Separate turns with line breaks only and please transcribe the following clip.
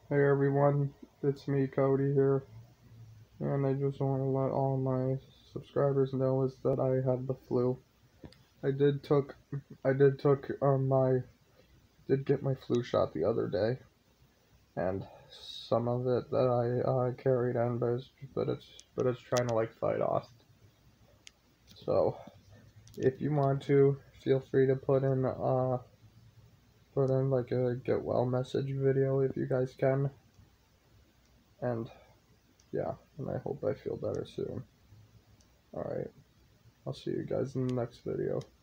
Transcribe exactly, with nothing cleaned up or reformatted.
Hey everyone, it's me, Cody here, and I just want to let all my subscribers know is that I had the flu. I did took, I did took um my, did get my flu shot the other day, and some of it that I uh, carried in, but it's, but it's, but it's trying to like fight off. So if you want to, feel free to put in uh, put in like a get well message video if you guys can, and yeah, and I hope I feel better soon. Alright. I'll see you guys in the next video.